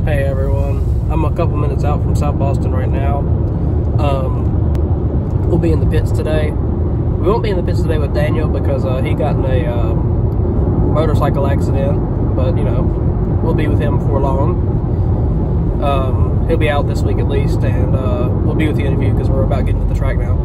Hey everyone, I'm a couple minutes out from South Boston right now. We'll be in the pits today. We won't be in the pits today with Daniel because he got in a motorcycle accident, but you know, we'll be with him before long. He'll be out this week at least, and we'll be with the interview because we're about getting to the track now.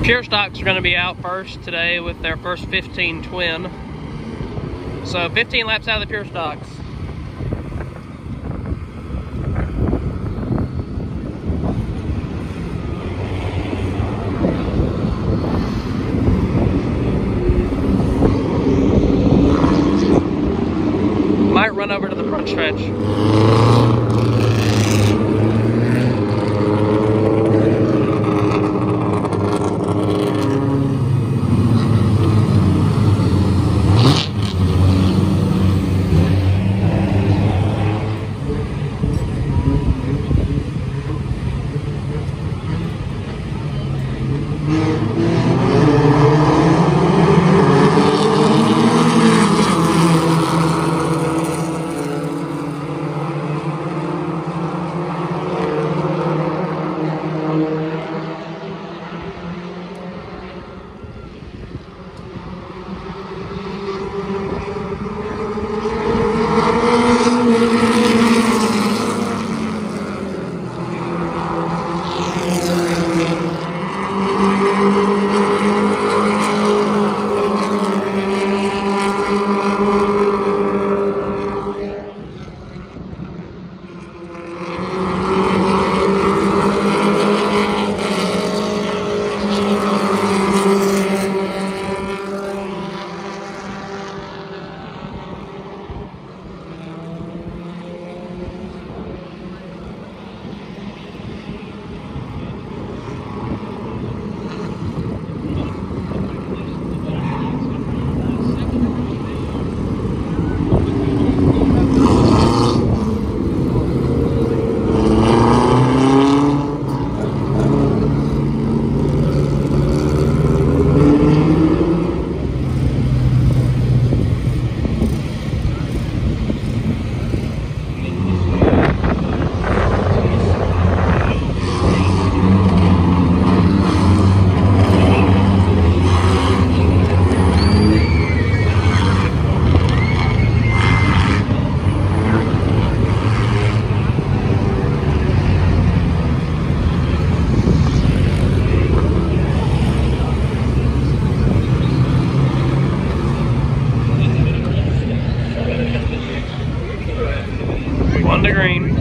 Pure stocks are going to be out first today with their first 15 twin. So 15 laps out of the pure stocks. Might run over to the front stretch. One to green.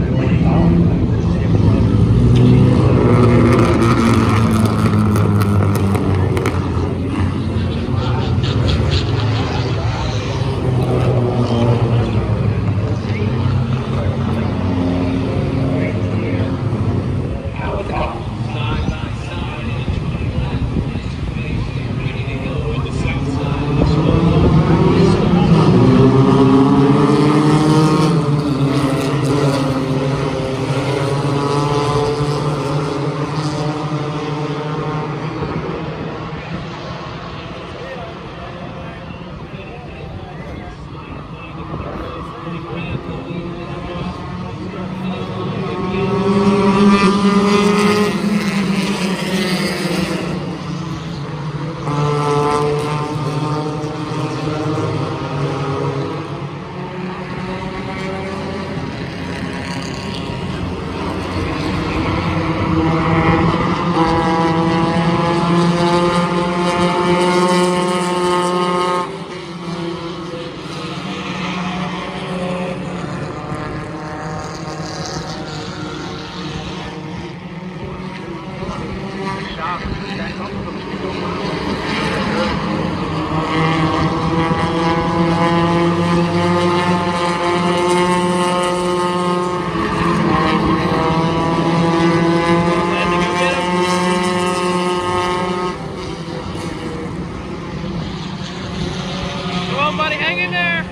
Somebody hang in there.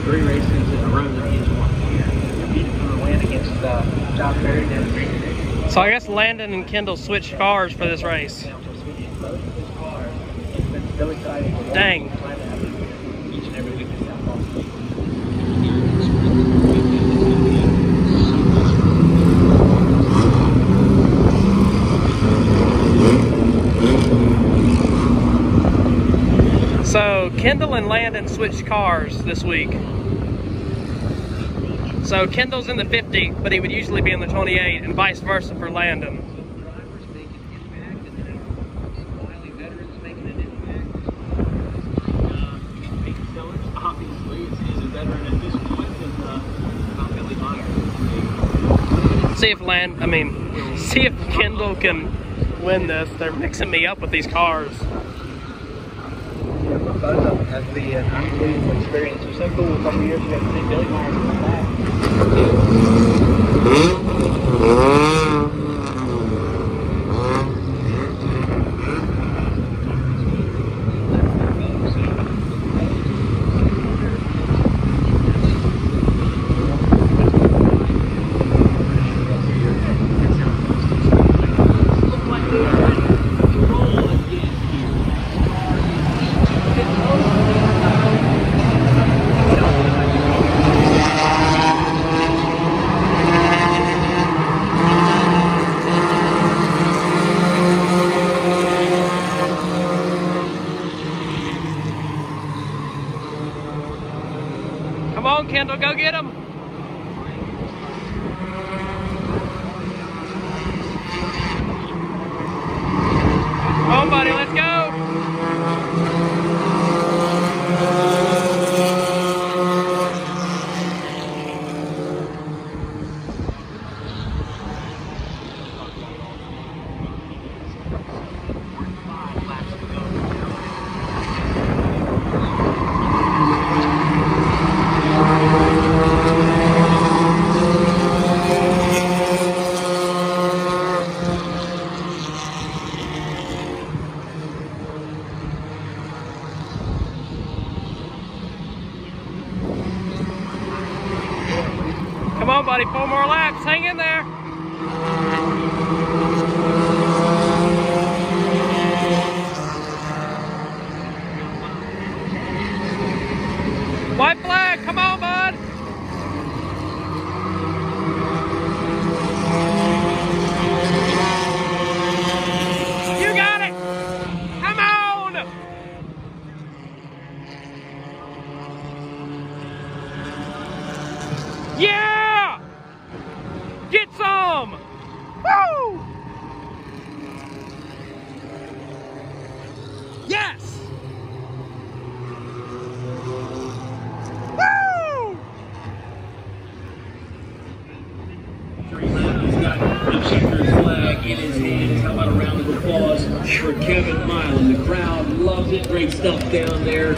3 races in a row that he's won. Competed for the win against John Perry. So I guess Landon and Kendall switched cars for this race. Dang. Each and every week. So Kendall and Landon switched cars this week. So Kendall's in the 50, but he would usually be in the 28, and vice versa for Landon. See if Kendall can win this. They're mixing me up with these cars. Both of them have the unbelievable experience. It was so cool a couple years ago to see Billy Myers in the back. Come on, Kendall, go get him. Come on, buddy, let's go. Come on, buddy, 4 more laps. Hang in there. White flag, come on, bud. You got it. Come on. Yeah! Get some! Woo! Yes! Woo! He's got the checkered flag in his hands. How about a round of applause for Kevin Milan? The crowd loves it. Great stuff down there.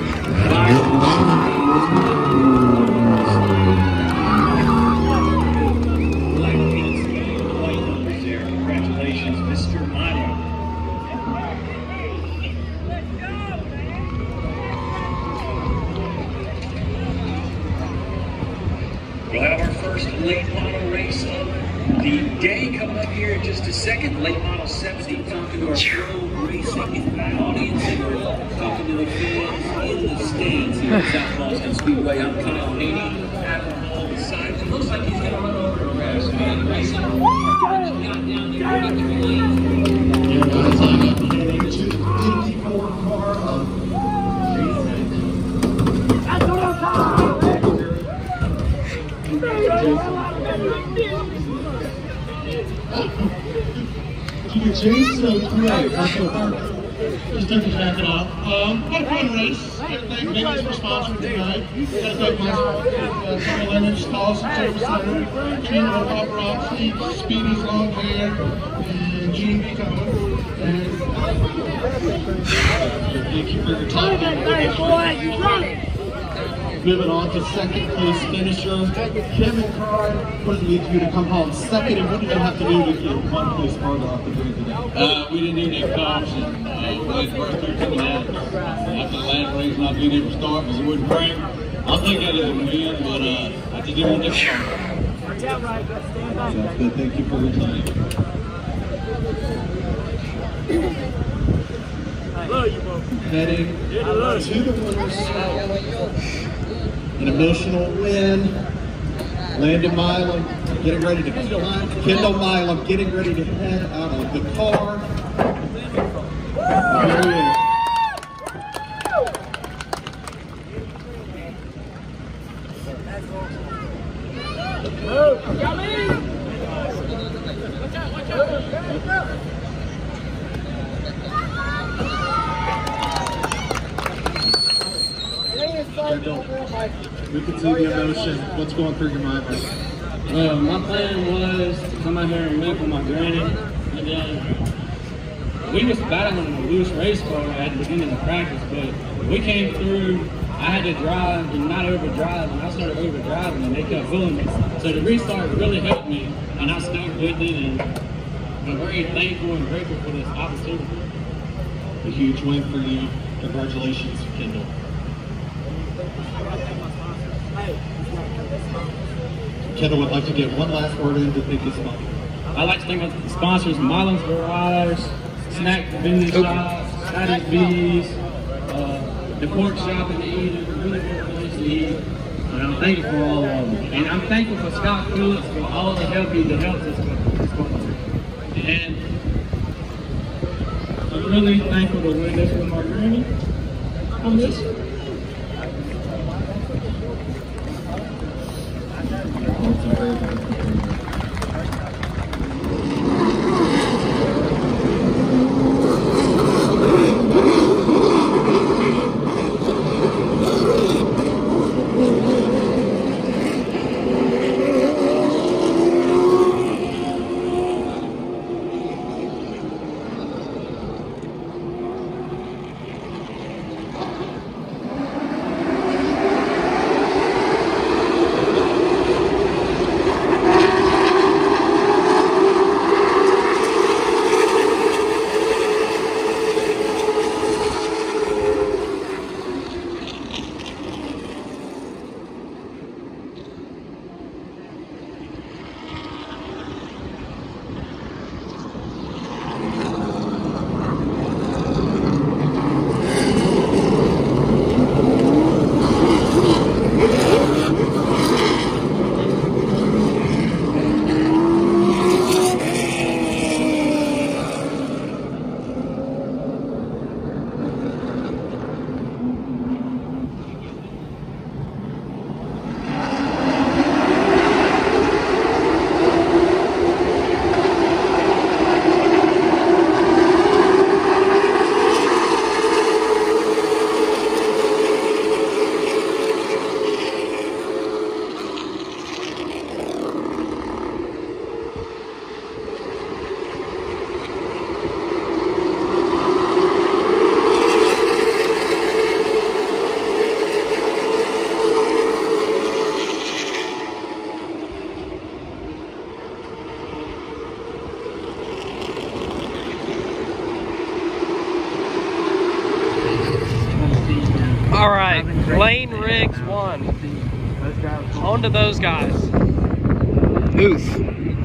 Congratulations, Mr. Milan. We'll have our first late model race of the day coming up here in just a second. Late model 70 talking to our pro racing audience and we're talking to the fans in the stands here at South Boston Speedway. I'm Kyle Haney, Admiral on the side. It looks like he's going to run over the grass. Racing. Got down there 33 lanes. You're going to sign up to 54 car of Chase, so great. Just took his jacket off. What a fun race. Everything Vegas for sponsoring tonight. Got a great match. Sarah Leonard's College Service Center. Channel Paparazzi, Speedy's long hair, and Gene Vico. Thank you for your time. Moving on to second place finisher, Kevin Carr. What does it mean to you to come home second, and what did you have to do to get 1 place farther off the grid today? We didn't do any caution. We had first two coming out. After the last race, not being able to start because it wouldn't bring. I'll take that as a win, but I just didn't want to start. Sounds good. Thank you for your time. Heading to the winners. An emotional win. Landon Milam getting ready to Kendall Milam getting ready to head out of the car. Here he is. We can see the emotion. What's going through your mind? My plan was to come out here and make with my granny, and then we was battling a loose race car at the beginning of practice, but we came through. I had to drive and not overdrive, and I started overdriving, and they kept pulling me. So the restart really helped me, and I stuck with it, and I'm very thankful and grateful for this opportunity. A huge win for you. Congratulations, Kendall. Kendall would like to get one last word in to thank his sponsor. I'd like to thank the sponsors, Milam's Garage, Snack Vending Shop, Static Bees, the pork shop and the eater, really good place to eat. And I'm thankful for all of them. And I'm thankful for Scott Phillips for all the help he helps us with. And I'm really thankful to win this with my granny. I'm just All right, Lane Riggs won. On to those guys. Oof.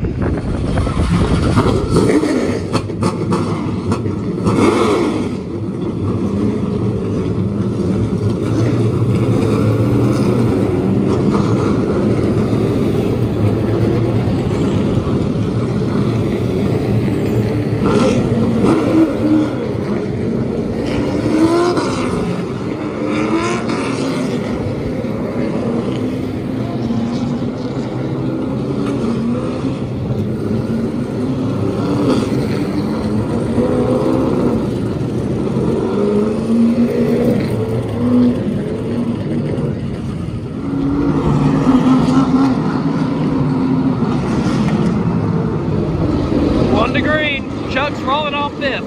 To green. Chuck's rolling off fifth.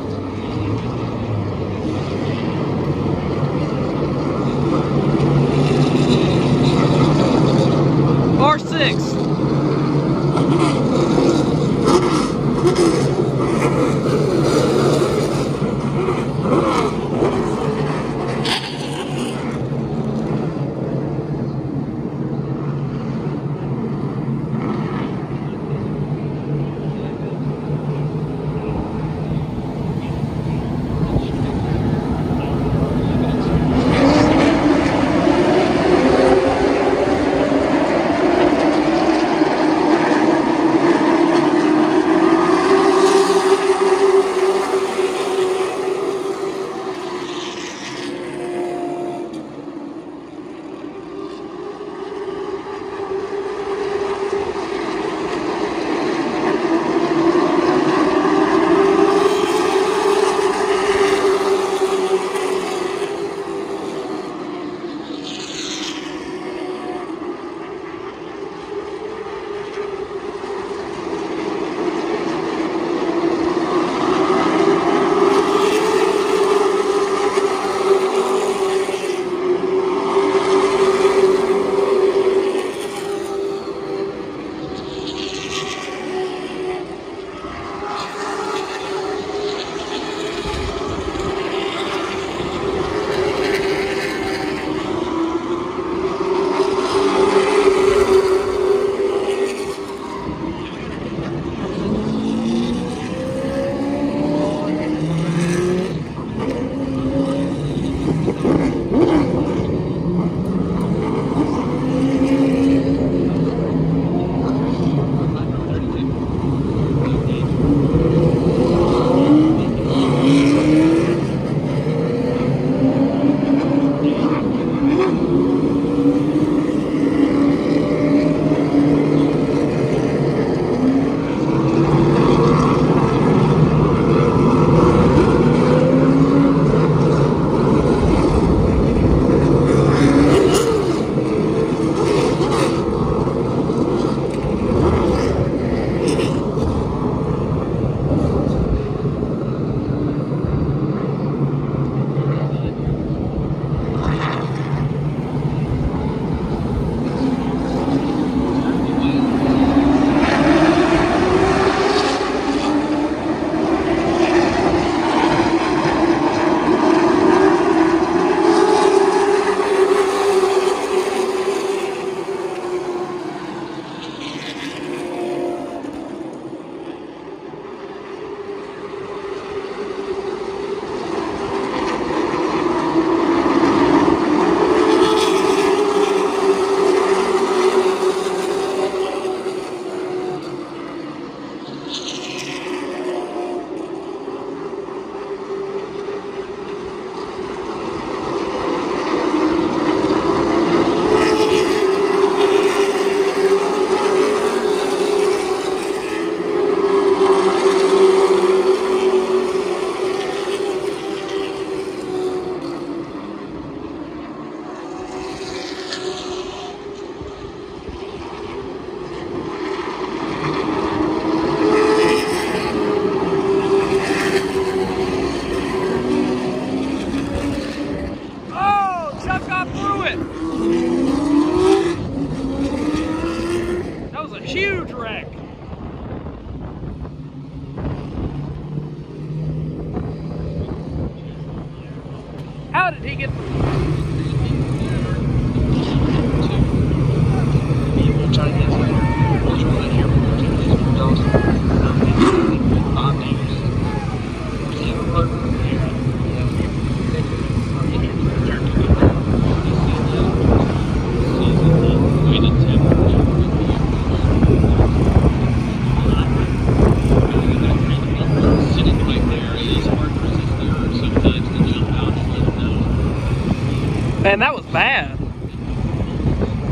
Or sixth.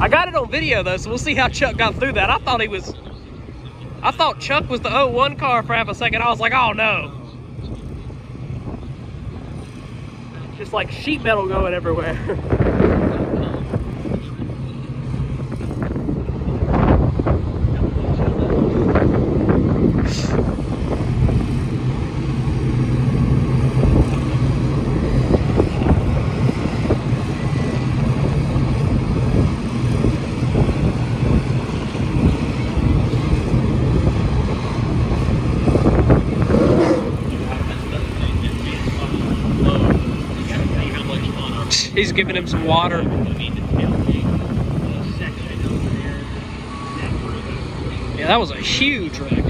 I got it on video though, so we'll see how Chuck got through that. I thought Chuck was the 01 car for half a second. I was like, oh no. Just like sheet metal going everywhere. He's giving him some water. Yeah, that was a huge wreck.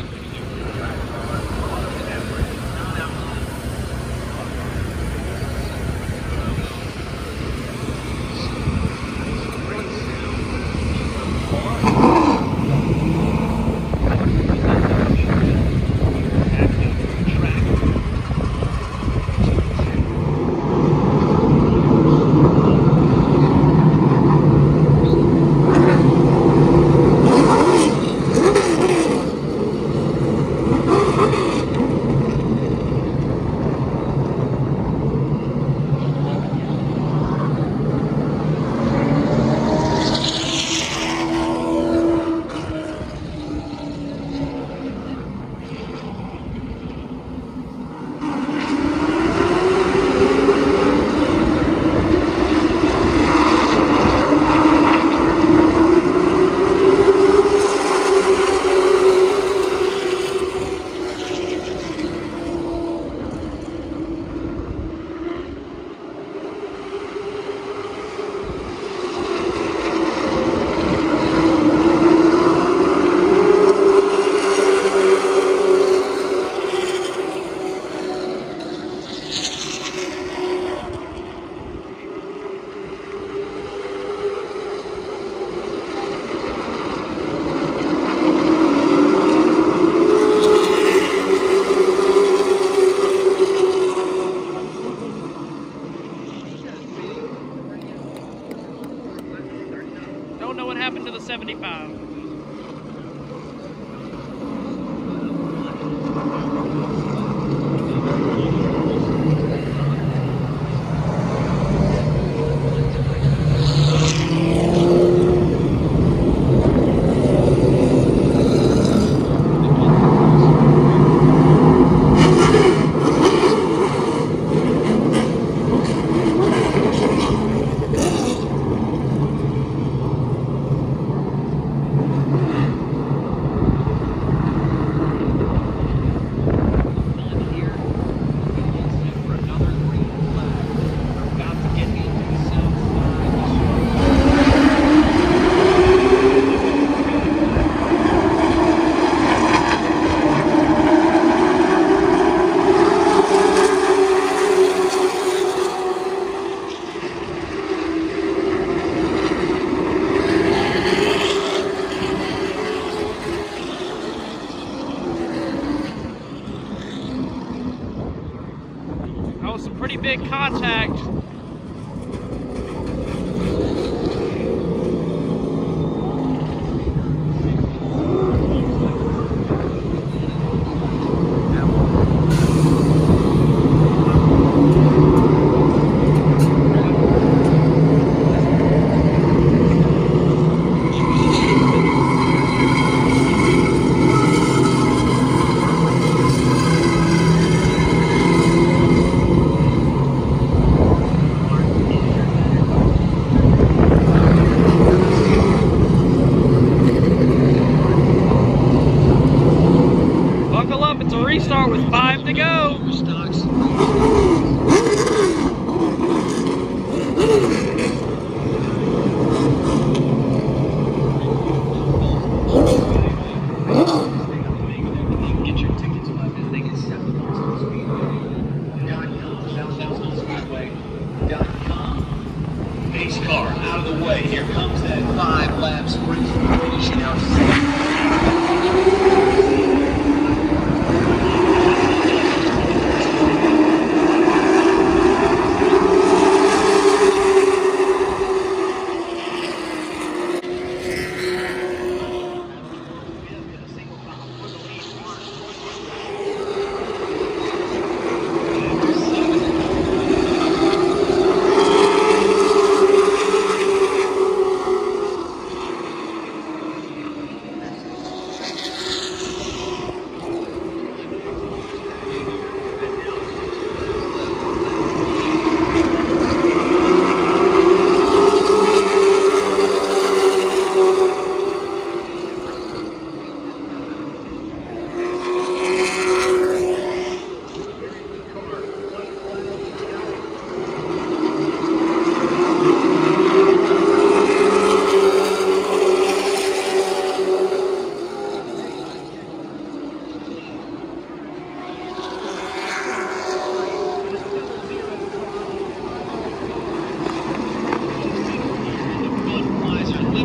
Don't know what happened to the 75.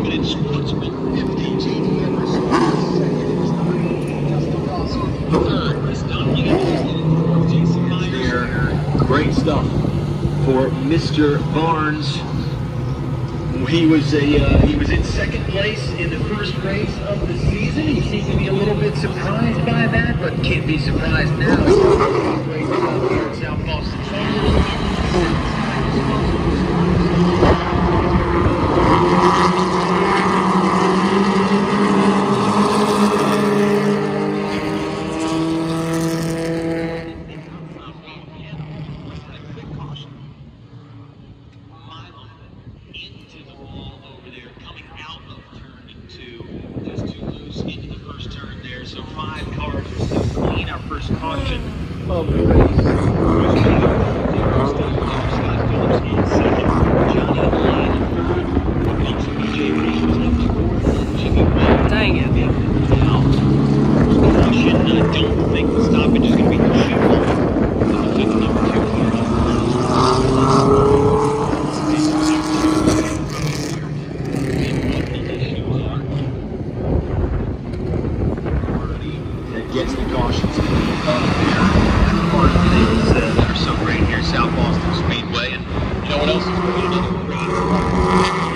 confident sportsman. Third is Don Jason Meyer. Great stuff for Mr. Barnes. He was in second place in the first race of the season. He seemed to be a little bit surprised by that, but can't be surprised now. Great stuff here at South Boston. So 5 cars are still clean. Our first caution of the race. Dang it. Now, caution, I don't think the stoppage is going to be too long. I'll take the number 2 car. Gets the cautions up there. Part of things that are so great here, South Boston Speedway, and you know what else is great? Another great.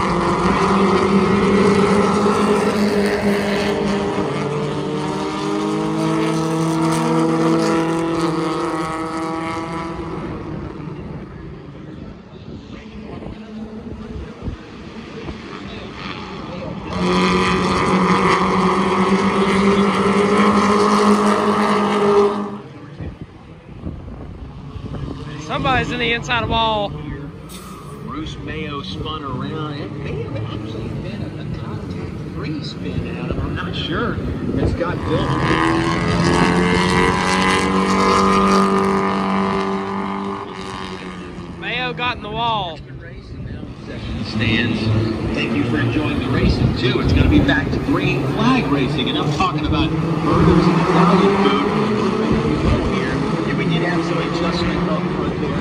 Somebody's in the inside wall. Bruce Mayo spun around. It may have actually been a contact-free spin, Adam. I'm not sure. It's got built. Mayo got in the wall. Stands. Thank you for enjoying the racing too. It's going to be back to green flag racing, and I'm talking about burgers and Italian food here. We did have some adjustment up front there.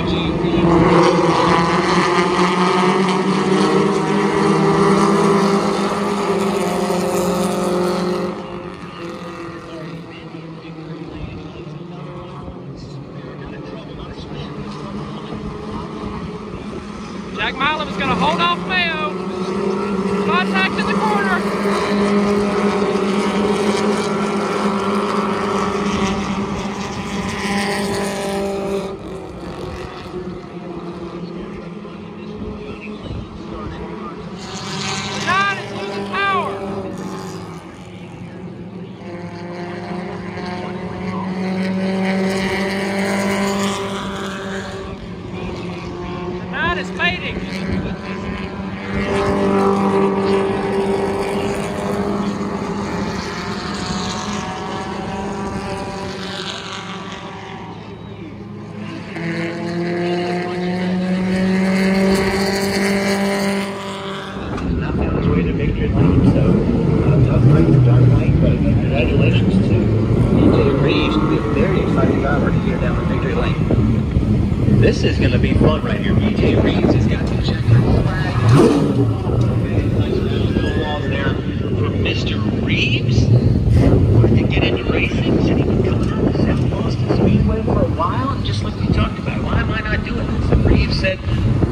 Jack Milam is going to hold off Mayo. Contact in the corner. Is fading. Not on his way to victory lane, so tough night for John Wayne, but congratulations to DJ Reeves. It'll be a very exciting driver here down the victory lane. This is going to be fun right here. DJ Reeves has got the checkered flag. Nice round wall there for Mr. Reeves. Wanted to get into racing. Said he'd been coming out to South Boston Speedway for a while, and just like we talked about, why am I not doing this? And Reeves said,